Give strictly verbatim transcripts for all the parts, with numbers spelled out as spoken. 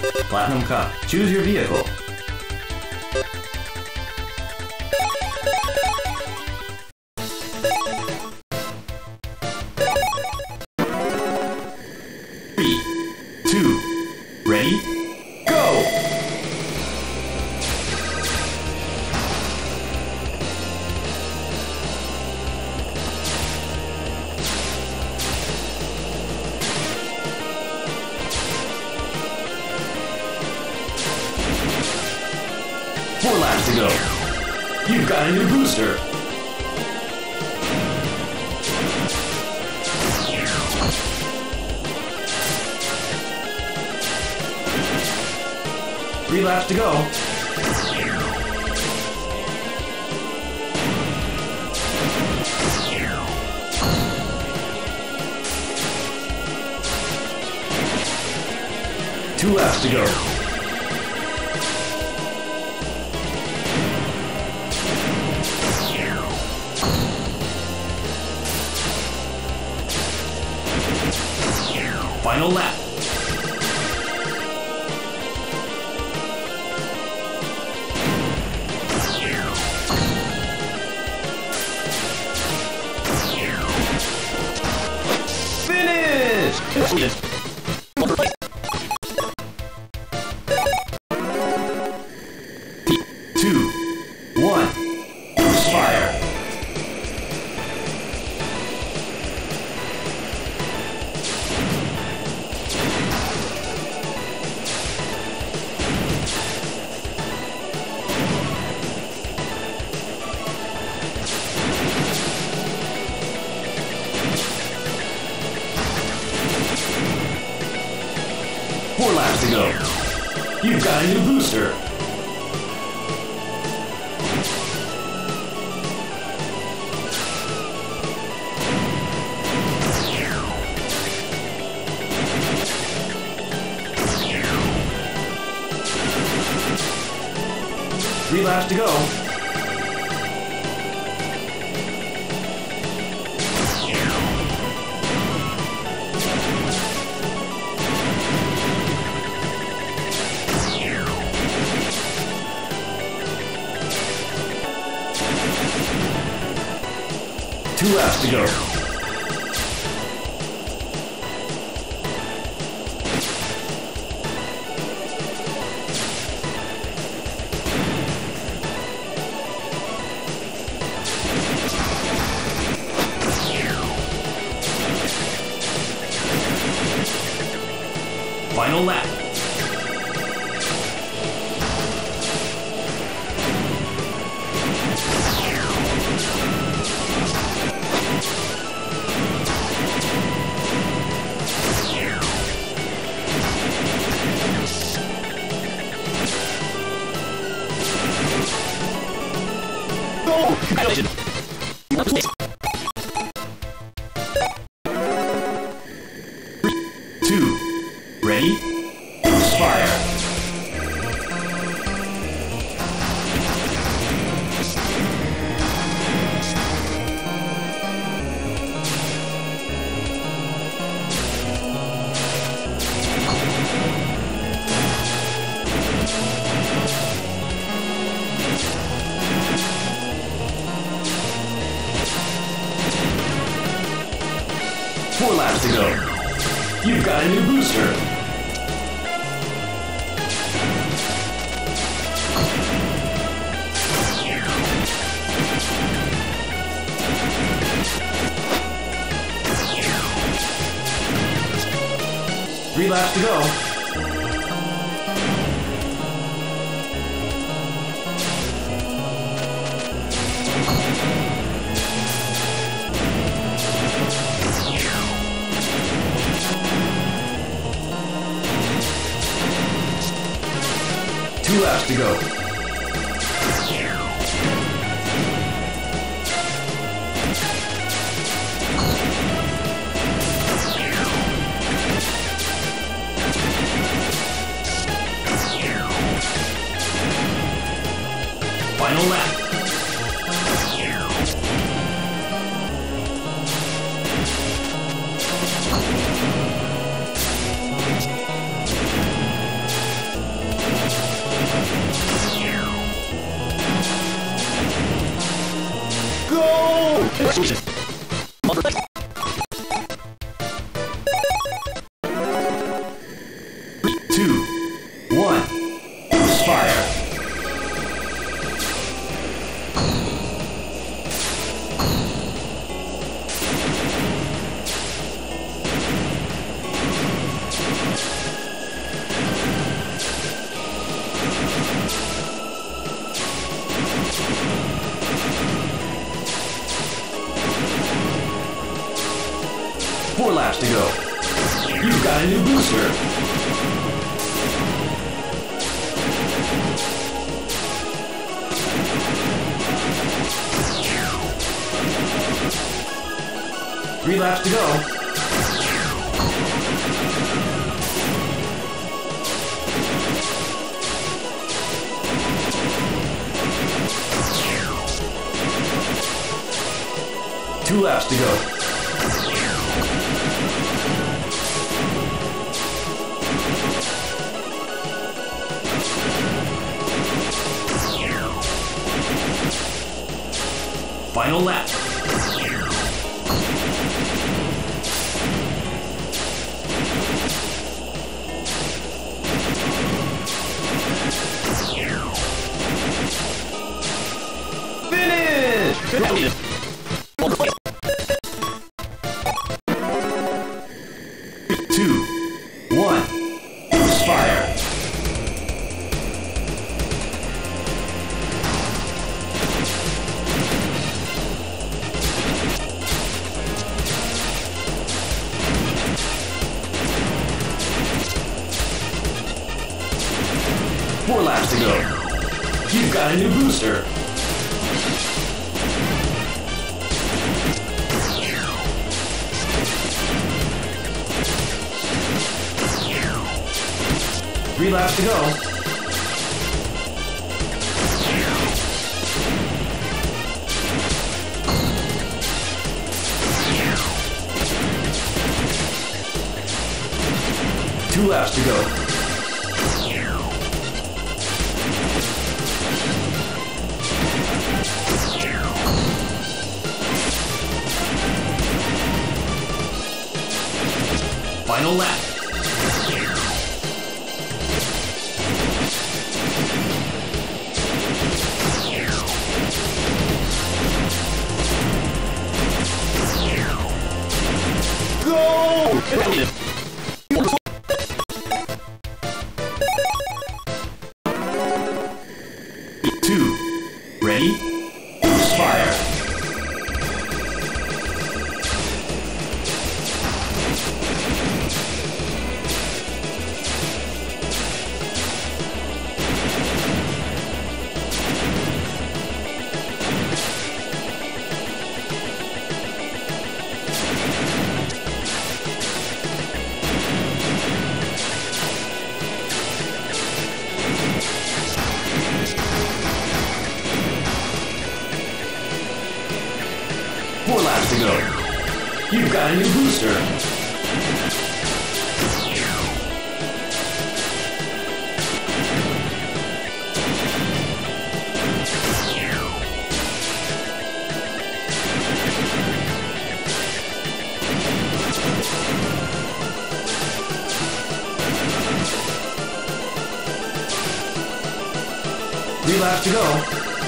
Platinum Cup. Choose your vehicle. Three, two, ready, go! Four laps to go. You've got a new booster. Three laps to go. Two laps to go. Final lap. Finish! Two, one, fire! Four laps to go. You've got a new booster. Three laps to go. Two laps to go. Final lap. Congratulations! Three, two, ready, fire! Four laps to go. You've got a new booster. Three laps to go. Two laps to go. Final lap. two, one, fire. Four laps to go. You've got a new booster. Three laps to go. Two laps to go. Final lap. Finish! Two, one, fire! Four laps to go. You've got a new booster. Three laps to go. Two laps to go. Final lap. Go! Two. Ready? Fire! Four laps to go. You've got a new booster. Three laps to go.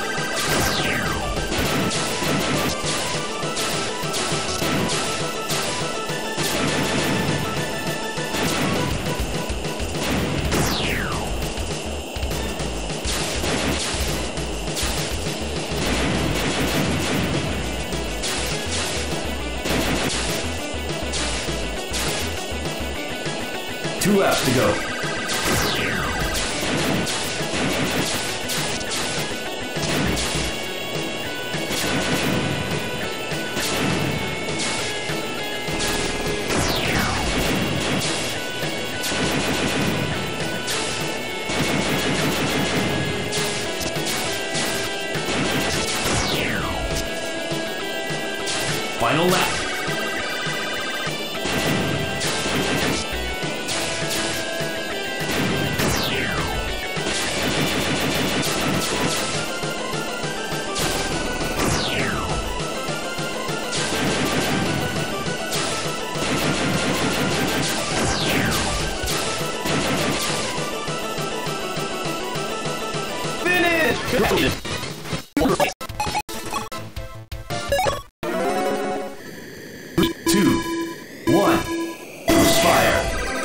Two laps to go. Final lap. Three, two, one. Fire.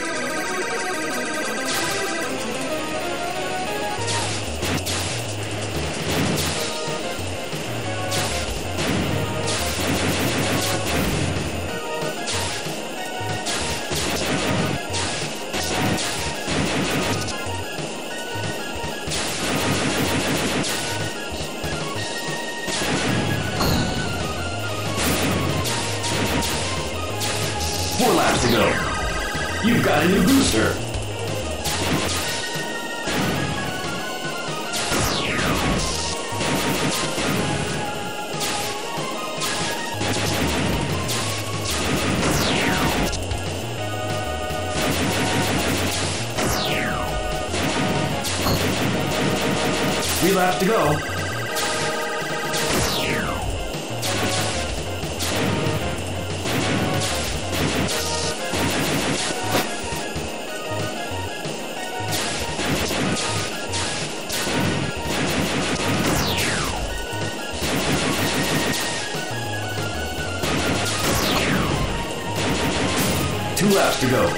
Four laps to go. You've got a new booster. Three laps to go. Two laps to go.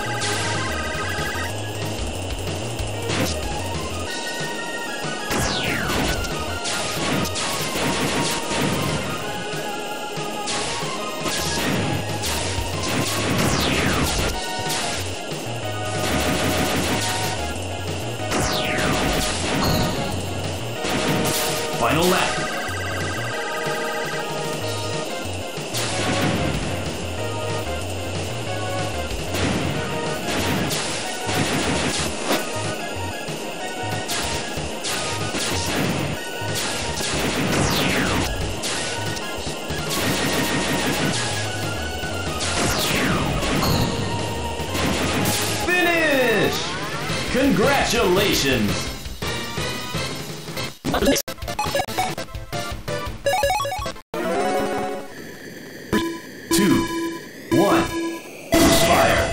Final lap. Finish! Congratulations! Two, one, fire!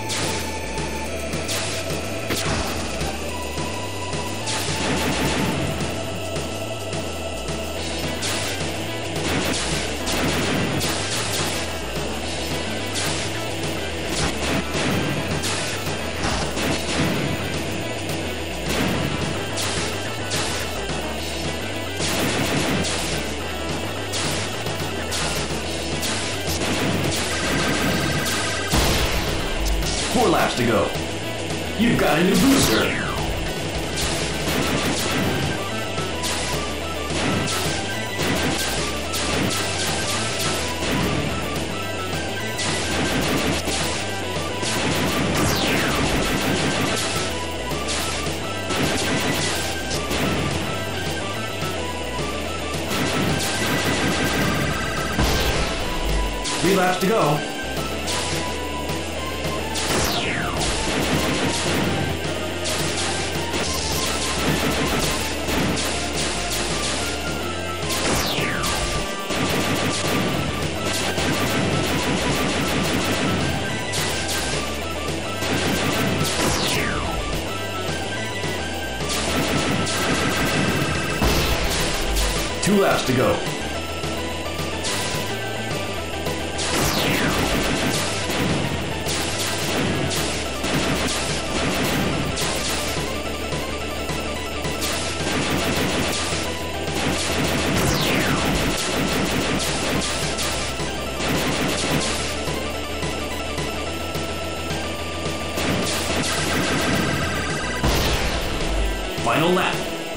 Four laps to go. You've got a new booster. Three laps to go. Two laps to go. Final lap.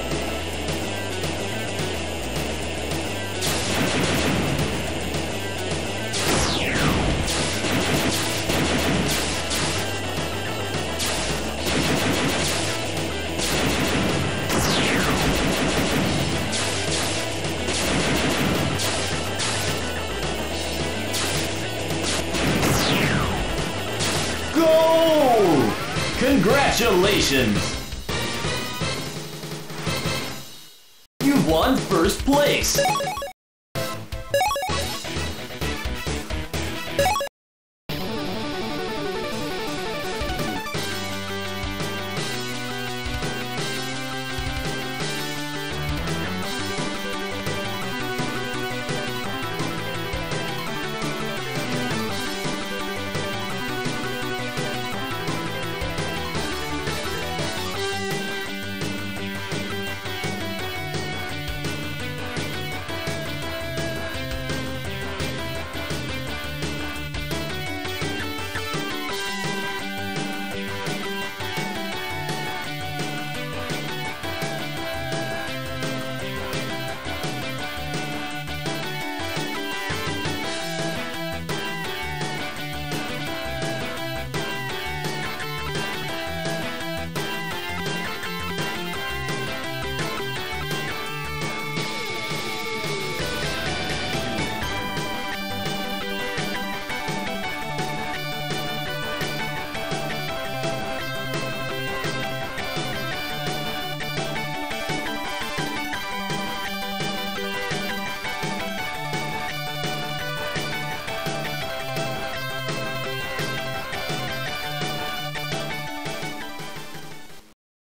Goal! Congratulations! You've won first place!